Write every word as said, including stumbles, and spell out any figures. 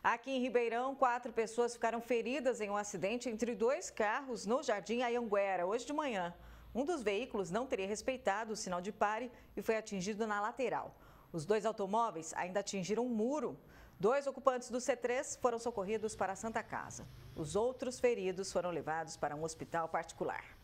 Aqui em Ribeirão, quatro pessoas ficaram feridas em um acidente entre dois carros no Jardim Anhanguera, hoje de manhã. Um dos veículos não teria respeitado o sinal de pare e foi atingido na lateral. Os dois automóveis ainda atingiram um muro. Dois ocupantes do C três foram socorridos para a Santa Casa. Os outros feridos foram levados para um hospital particular.